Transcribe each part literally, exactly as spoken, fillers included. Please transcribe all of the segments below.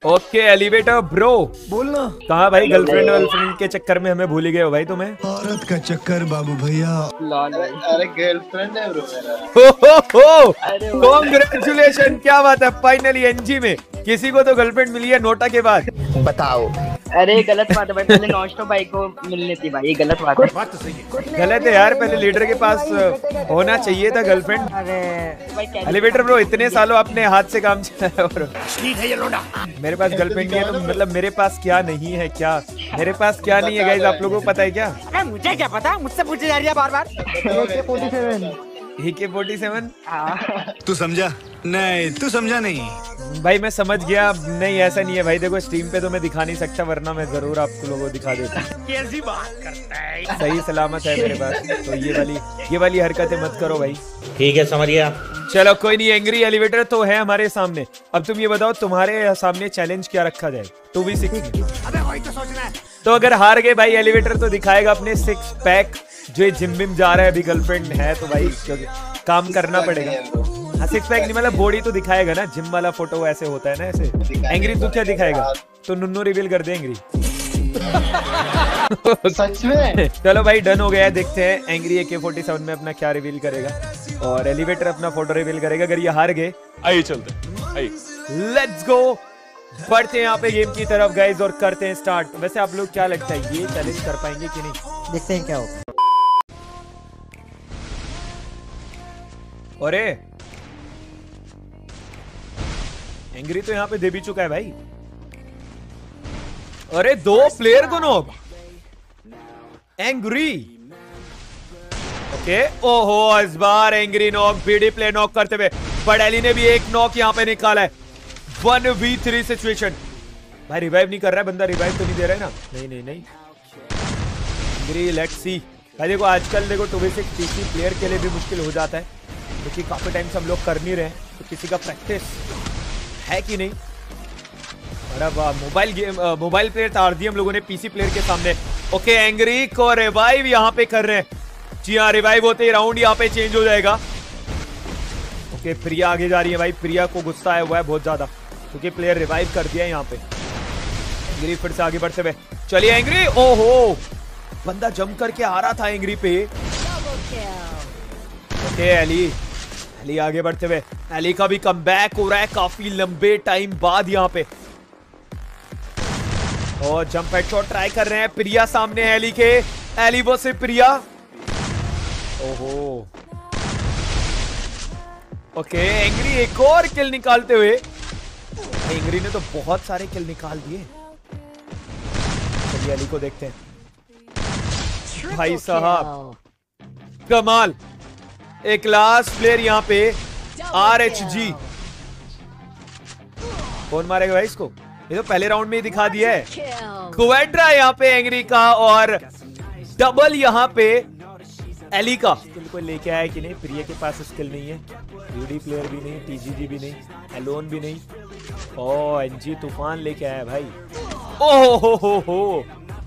Okay elevator bro, बोलना कहाँ भाई? गर्लफ्रेंड गर्लफ्रेंड के चक्कर में हमें भूल ही गए हो भाई तुम्हें। औरत का चक्कर बाबू भैया। अरे गर्लफ्रेंड है ब्रो मेरा। हो हो हो, कांग्रेचुलेशन, क्या बात है, फाइनली एनजी में किसी को तो गर्लफ्रेंड मिली है नोटा के बाद। बताओ। अरे गलत बात है भाई, पहले नॉस्टो भाई को मिलनी थी भाई, ये गलत बात है। बात तो सही है, गलत है यार, पहले लीडर के पास होना चाहिए था गर्लफ्रेंड। अरे एलिवेटर ब्रो, इतने सालों अपने हाथ से काम चलाया और मेरे पास गर्लफ्रेंड नहीं है, तो मतलब मेरे पास क्या नहीं है? क्या मेरे पास क्या नहीं है गाइस, आप लोगों को पता है क्या? अरे मुझे क्या पता, मुझसे पूछे जा रही है बार बार। ए के फोर्टी सेवन तू समझा नहीं, तू समझा नहीं भाई, मैं समझ गया। नहीं ऐसा नहीं है भाई, देखो स्ट्रीम पे तो मैं दिखा नहीं सकता, वरना मैं जरूर आप लोगों को दिखा देता। कैसी बात करता है? सही सलामत है मेरे पास, तो ये वाली ये वाली हरकतें मत करो भाई। ठीक है, समझ गया। चलो कोई नहीं, एंग्री एलिवेटर तो है हमारे सामने। अब तुम ये बताओ, तुम्हारे सामने चैलेंज क्या रखा जाए? Two v six. अबे वही तो सोचना है। तो अगर हार गए भाई, एलिवेटर तो दिखाएगा अपने सिक्स पैक, जो जिम विम जा रहा है, अभी गर्लफ्रेंड है तो भाई काम करना पड़ेगा। हाँ सिक्स पैक नहीं, मतलब बॉडी तो दिखाएगा ना, जिम वाला फोटो ऐसे होता है ना ऐसे। एंग्री तू क्या दिखाएगा? तो नुन्नू रिवील कर दे एंग्री। सच में? चलो भाई डन हो गया है, देखते हैं एंग्री ए के फोर्टी सेवन में अपना क्या रिवील करेगा और एलिवेटर अपना फोटो रिवील करेगा। अगर ये हार गए, आइए चलते आइए, लेट्स गो, बढ़ते हैं यहाँ पे गेम की तरफ गाइज और करते हैं स्टार्ट। वैसे आप लोग क्या लगता है, ये चैलेंज कर पाएंगे कि नहीं? देखते हैं क्या होगा। अरे एंग्री तो यहाँ पे दे भी चुका है भाई। अरे दो प्लेयर को नॉक, एंग्री। ओके, ओहो इस बार एंग्री नॉक, बीडी प्ले नॉक करते हुए, बड़ैली ने भी एक नॉक यहाँ पे निकाला है। One v three situation. भाई रिवाइव नहीं कर रहा है बंदा, रिवाइव तो नहीं दे रहा है ना? नहीं नहीं नहीं, एंग्री लेट्स सी। भाई देखो आजकल देखो two v six PC player के लिए भी मुश्किल हो जाता है, क्योंकि काफी टाइम से हम लोग कर नहीं रहे हैं, तो किसी का प्रैक्टिस है कि नहीं। अरे वाह, मोबाइल गेम मोबाइल प्लेयर तार दिए हम लोगों ने पीसी प्लेयर के सामने। ओके एंग्री को रिवाइव यहाँ पे कर रहे हैं। जी हाँ, रिवाइव होते ही राउंड यहाँ पे चेंज हो जाएगा। ओके प्रिया आगे जा रही है भाई, प्रिया को गुस्सा आया हुआ है बहुत ज्यादा, क्योंकि प्लेयर रिवाइव कर दिया है यहाँ पे। एंग्री फिर से आगे बढ़ते हुए, चलिए एंग्री। ओहो, बंदा जंप करके आ रहा था एंग्री पे। ओके एली, एली आगे बढ़ते हुए, एली का भी कमबैक हो रहा है काफी लंबे टाइम बाद यहाँ पे। और जंप हेडशॉट ट्राई कर रहे हैं, प्रिया सामने है एली के, एली वो से प्रिया। ओहो ओके, एंग्री एक और किल निकालते हुए, एंग्री ने तो बहुत सारे किल निकाल दिए। चलिए एली को देखते हैं। भाई साहब कमाल, एक लास्ट प्लेयर यहाँ पे आर एच जी। कौन मारेगा भाई इसको? ये तो पहले राउंड में ही दिखा दिया है। क्वेड्रा यहाँ पे एंग्री का, और डबल यहाँ पे एली का। स्किल को लेके आया कि नहीं? प्रिया के पास स्किल नहीं है, यूडी प्लेयर भी नहीं, टीजीजी भी नहीं, एलोन भी नहीं। ओ एनजी तूफान लेके आया भाई। ओहो हो हो हो,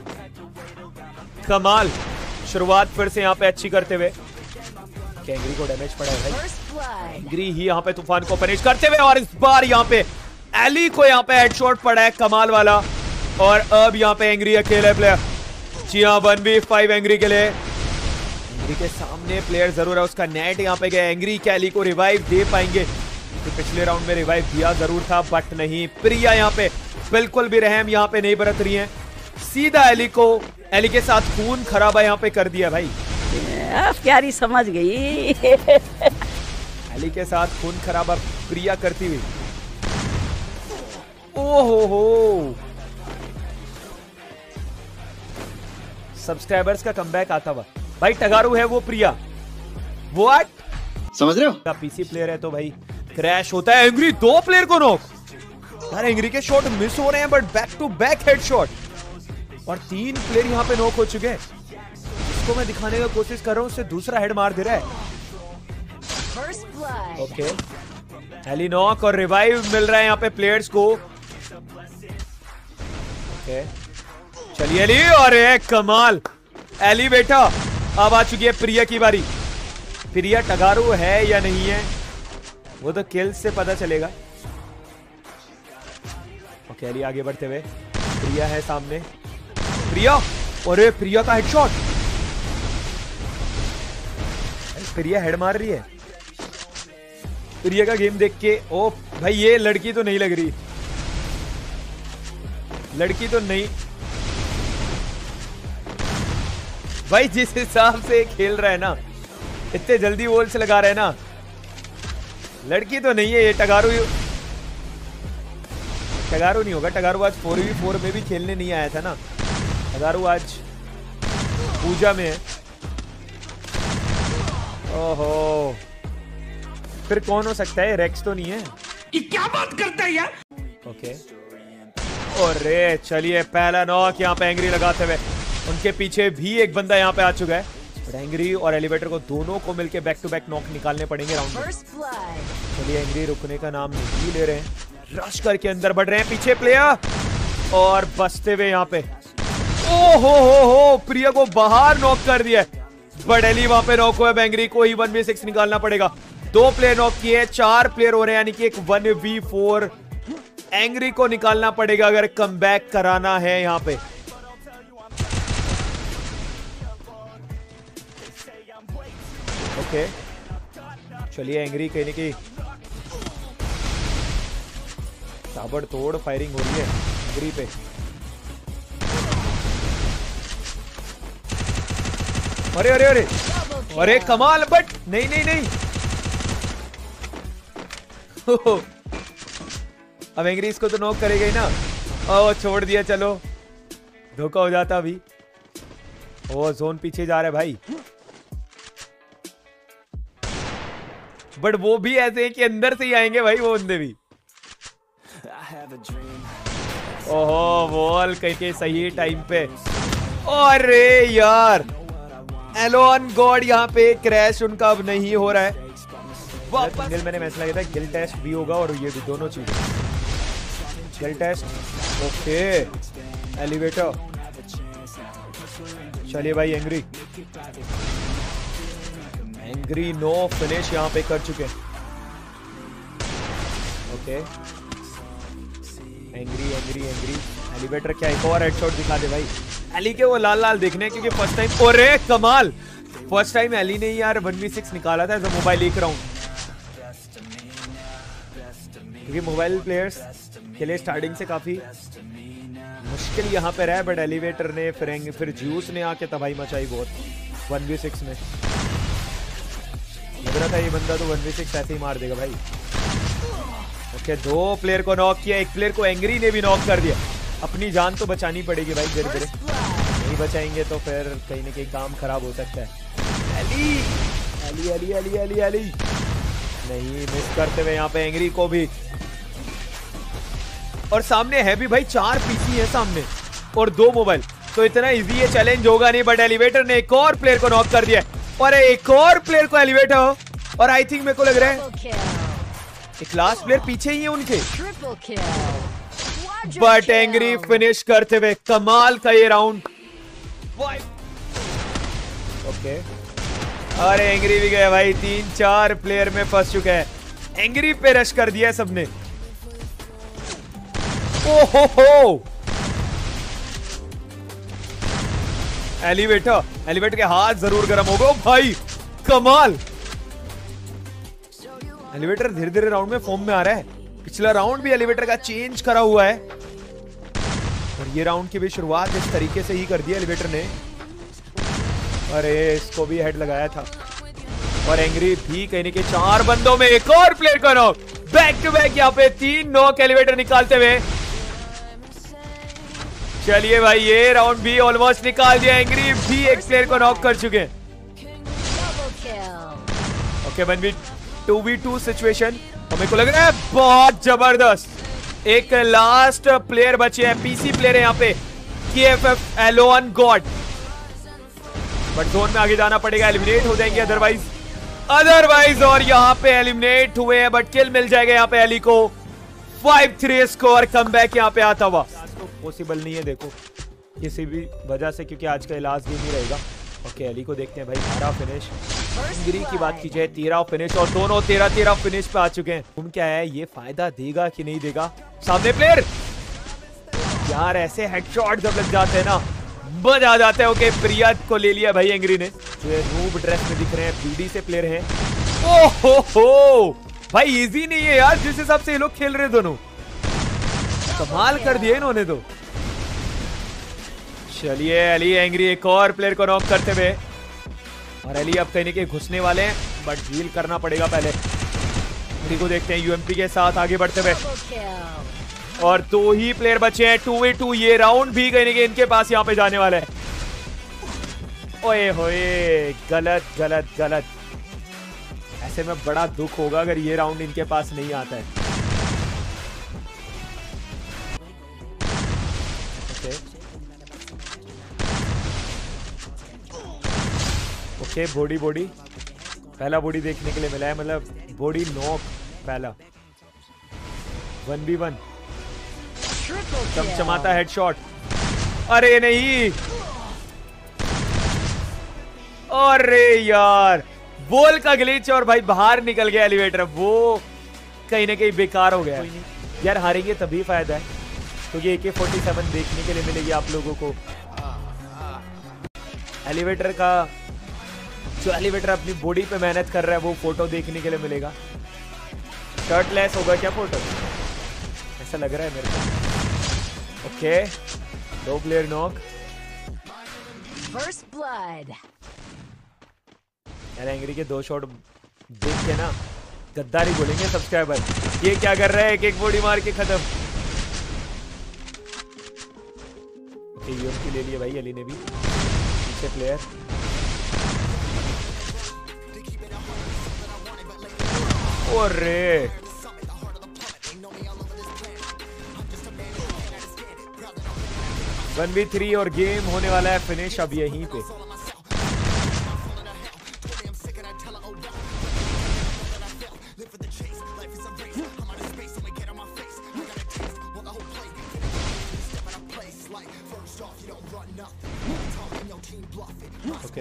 कमाल। शुरुआत फिर से यहाँ पे अच्छी करते हुए, एंग्री को डैमेज पड़ा है भाई। एंग्री ही यहाँ पे तूफान को पनिश करते हुए, और इस बार यहाँ पे एली को यहाँ पे हेडशॉट पड़ा है कमाल वाला। और अब यहाँ पे एंग्री अकेले प्लेयर। जी हाँ, वन वी फाइव एंग्री के लिए। एंग्री के सामने प्लेयर जरूर है, उसका नेट यहाँ पे गया। एंग्री क्या एली को रिवाइव दे पाएंगे? तो पिछले राउंड में रिवाइव दिया जरूर था, बट नहीं। प्रिया यहाँ पे बिल्कुल भी रहम यहाँ पे नहीं बरत रही है, सीधा एली को, एली के साथ खून खराबा यहाँ पे कर दिया भाई। प्यारी समझ गई। एली के साथ खून खराबा प्रिया करती हुई। ओहो हो, सब्सक्राइबर्स का कमबैक आता हुआ भाई। टगारू है वो प्रिया, व्हाट समझ रहे हो? का पीसी प्लेयर है तो भाई क्रैश होता है। एंग्री दो प्लेयर को नॉक। यार एंग्री के शॉट मिस हो रहे हैं, but back to back headshot, और तीन प्लेयर यहाँ पे नॉक हो चुके हैं। इसको मैं दिखाने की कोशिश कर रहा हूँ, उससे दूसरा हेड मार दे रहा है। ओके एली नॉक, और रिवाइव मिल रहा है यहाँ पे प्लेयर्स को। ओके चलिए एली, और एक कमाल एली बेटा। अब आ चुकी है प्रिया की बारी। प्रिया टगारू है या नहीं है वो तो किल्स से पता चलेगा। ओके अली आगे बढ़ते हुए, प्रिया है सामने, प्रिया, अरे प्रिया का हेडशॉट, प्रिया हेड मार रही है। प्रिया का गेम देख के ओ भाई ये लड़की तो नहीं लग रही, लड़की तो नहीं भाई, जिस हिसाब से खेल रहा है ना, इतने जल्दी वॉल्स लगा रहे हैं ना, लड़की तो नहीं है ये। टगारू टगारू नहीं होगा, टगारू आज फोर वी फोर में भी खेलने नहीं आया था ना, टगारू आज पूजा में है। ओहो, फिर कौन हो सकता है? रेक्स तो नहीं है? ये क्या बात करता है यार? ओके, अरे चलिए पहला नॉक यहाँ पे एंग्री लगाते हुए, उनके पीछे भी एक बंदा यहाँ पे आ चुका है। एंग्री और एलिवेटर को दोनों को मिलके बैक टू बैक नॉक निकालने पड़ेंगे राउंड में। चलिए एंग्री रुकने का नाम नहीं ले रहे हैं, रश करके अंदर बढ़ रहे हैं, पीछे प्लेयर और बसते हुए यहाँ पे। ओ हो हो हो, प्रिया को बाहर नॉक कर दिया, बट एली वहां पे नॉक हुआ। एंग्री को ही वन वी सिक्स निकालना पड़ेगा। दो प्लेयर नॉक किए, चार प्लेयर हो रहे हैं, यानी कि एक वन वी फोर एंग्री को निकालना पड़ेगा अगर कमबैक कराना है यहाँ पे। ओके चलिए एंग्री कहने की ताबड़तोड़ फायरिंग हो रही है एंग्री पे। अरे अरे अरे अरे कमाल, बट नहीं नहीं नहीं अब एंग्री इसको तो नॉक करेगा ही ना। ओ छोड़ दिया, चलो धोखा हो जाता अभी। ओ जोन पीछे जा रहा है भाई, बट वो भी ऐसे हैं कि अंदर से ही आएंगे भाई वो बंदे भी। ओहो वॉल कहीं सही टाइम पे। अरे यार एलोन गॉड यहाँ पे क्रैश उनका अब नहीं हो रहा है। वापस मैंने मैच लगा था गिल टेस्ट भी होगा और ये भी दोनों चीजें। गिल टेस्ट ओके, एलिवेटर। चलिए भाई एंग्री एंग्री नो फिनिश यहाँ पे कर चुके हैं। Okay angry angry angry elevator क्या एक और हेडशॉट दिखा दे भाई। एली के वो लाल लाल देखने क्योंकि फर्स्ट टाइम, अरे कमाल, फर्स्ट टाइम एली ने यार वन वी सिक्स निकाला था एज अ मोबाइल एक राउंड, क्योंकि मोबाइल प्लेयर्स के लिए स्टार्टिंग से काफी मुश्किल यहाँ पे रहा, बट एलिवेटर ने फिर फिर ज्यूस ने आके तबाही मचाई बहुत वन वी सिक्स में। लग रहा था ये बंदा तो वन वी सिक्स ऐसे ही मार देगा भाई। ओके दो प्लेयर को नॉक किया, एक प्लेयर को एंग्री ने भी नॉक कर दिया। अपनी जान तो बचानी पड़ेगी भाई, धीरे धीरे नहीं बचाएंगे तो फिर कहीं ना कहीं काम खराब हो सकता है। Ally ally ally ally ally ally नहीं, मिस करते हुए यहाँ पे एंग्री को भी। और सामने है भी भाई चार पीसी है सामने और दो मोबाइल, तो इतना इजी ये चैलेंज होगा नहीं। बट एलिवेटर ने एक और प्लेयर को नॉक कर दिया और एक और प्लेयर को एलिवेटर, और आई थिंक मेरे को लग रहा है एक लास्ट प्लेयर पीछे ही है उनके, बट एंग्री फिनिश करते हुए। कमाल का ये राउंड। ओके अरे एंग्री भी गया भाई, तीन चार प्लेयर में फंस चुका है। एंग्री पे रश कर दिया सबने। ओहो हो एलिवेटर एलिवेटर के हाथ जरूर गर्म हो गए भाई, कमाल। एलिवेटर धीरे धीरे राउंड में फॉर्म में आ रहा है। पिछला राउंड भी एलिवेटर का चेंज करा हुआ है और ये राउंड की भी शुरुआत इस तरीके से ही कर दी एलिवेटर ने। अरे इसको भी हेड लगाया था और एंग्री भी कहने के चार बंदों में एक और प्लेयर का नॉक, बैक टू बैक यहाँ पे तीन नॉक एलिवेटर निकालते हुए। चलिए भाई ये राउंड भी ऑलमोस्ट निकाल दिया, एंग्री भी एक प्लेयर को नॉक कर चुके हैं। Okay one v two v two situation और मेरे को लग रहा है बहुत जबरदस्त। एक लास्ट प्लेयर बचे हैं, पीसी प्लेयर है यहाँ पे, KFF alone god, but zone में आगे जाना पड़ेगा, एलिमिनेट हो जाएंगे अदरवाइज अदरवाइज और यहाँ पे एलिमिनेट हुए हैं, बट किल मिल जाएगा यहाँ पे एली को। फाइव थ्री स्कोर, कमबैक यहाँ पे आता हुआ पॉसिबल नहीं है देखो किसी भी वजह से, क्योंकि आज का लास्ट गेम ही रहेगा। ओके एली को देखते हैं भाई, बारह फिनिश। एंग्री की बात की जाए तेरह फिनिश, और दोनों तेरह तेरह फिनिश पे आ चुके हैं। तुम क्या है ये फायदा देगा कि नहीं देगा? सामने प्लेयर यार ऐसे हेडशॉट जब लग जाते हैं ना मजा आ जाता है। ओके प्रिया को ले लिया भाई एंग्री ने, जो है रूब ड्रेस में दिख रहे हैं, बीडी से प्लेयर हैं। ओहो हो भाई इजी नहीं है यार जिस हिसाब से ये लोग खेल रहे हैं, दोनों कमाल कर दिए इन्होंने तो। चलिए अली एंग्री एक और प्लेयर को नॉक करते हुए, और अली अब कहीं ना कहीं घुसने वाले हैं, बट हील करना पड़ेगा पहले। को देखते हैं यूएमपी के साथ आगे बढ़ते हुए, और दो ही प्लेयर बचे हैं, टू वे टू। ये राउंड भी कहीं ना कहीं इनके पास यहाँ पे जाने वाला है। ओए होए गलत गलत गलत, ऐसे में बड़ा दुख होगा अगर ये राउंड इनके पास नहीं आता है। ओके ओके बॉडी बॉडी पहला बॉडी देखने के लिए मिला है, मतलब बॉडी नॉक पहला। वन बी वन चमचमाता हेडशॉट, अरे नहीं, अरे यार बॉल का ग्लिच और भाई बाहर निकल गया एलिवेटर, वो कहीं ना कहीं बेकार हो गया यार। हारेंगे तभी फायदा है क्योंकि ए के फोर्टी सेवन देखने के लिए मिलेगी आप लोगों को। एलिवेटर का जो एलिवेटर अपनी बॉडी पे मेहनत कर रहा है वो फोटो देखने के लिए मिलेगा। शर्टलेस होगा क्या फोटो, ऐसा लग रहा है मेरे को। ओके दो प्लेयर नॉक। First blood. यार एंग्री के दो शॉट देख के ना गद्दारी बोलेंगे सब्सक्राइबर, ये क्या कर रहा है, एक एक बॉडी मार के खत्म। यूएमपी ले लिए भाई अली ने भी, पीछे प्लेयर। ओरे वन बी थ्री और गेम होने वाला है फिनिश अब यहीं पे। ओके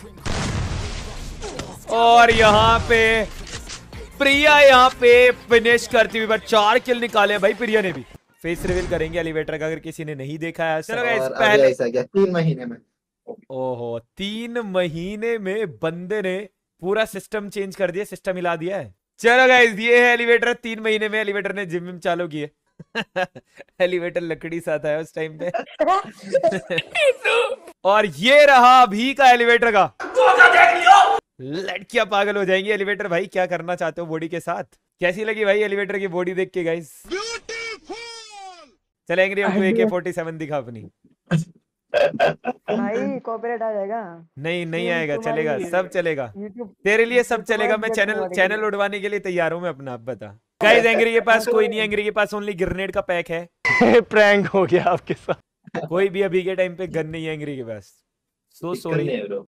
और यहाँ पे प्रिया यहाँ पे फिनिश करती हुई, बट चार किल निकाले भाई प्रिया ने भी। फेस रिवील करेंगे एलिवेटर का अगर किसी ने नहीं देखा है। चलो गाइस पहले ऐसा क्या तीन महीने में, ओहो तीन महीने में बंदे ने पूरा सिस्टम चेंज कर दिया, सिस्टम हिला दिया है। चलो गाइस ये है एलिवेटर, तीन महीने में एलिवेटर ने जिम विम चालू की है। एलिवेटर लकड़ी साथ आया उस टाइम पे। और ये रहा अभी का एलिवेटर का, लड़कियां पागल हो जाएंगी। एलिवेटर भाई क्या करना चाहते हो बॉडी के साथ, कैसी लगी भाई एलिवेटर की बॉडी देख के गाइस? चलेंगे हम तो ए के फोर्टी सेवन दिखा अपनी। भाई कॉपीराइट आ जाएगा। नहीं नहीं आएगा, चलेगा सब चलेगा तेरे लिए, सब चलेगा। मैं चैनल चैनल उड़वाने के लिए तैयार हूँ मैं अपना। अब बता गाइस एंग्री के पास कोई नहीं, एंग्री के पास ओनली ग्रेनेड का पैक है। प्रैंक हो गया आपके साथ। कोई भी अभी के टाइम पे गन नहीं है एंग्री के पास। So sorry.